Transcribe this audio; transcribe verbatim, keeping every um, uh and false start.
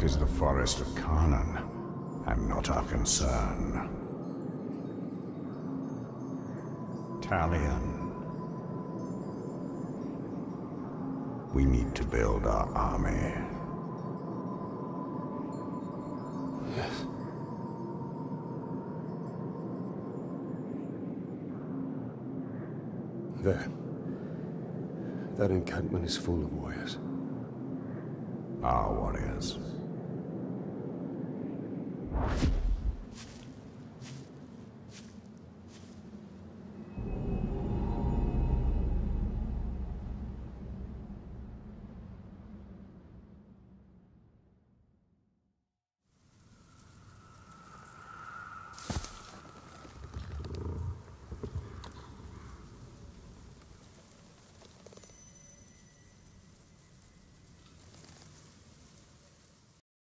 is the forest of Canaan, and not our concern. Talion. We need to build our army. Yes. There. That encampment is full of warriors. Our warriors.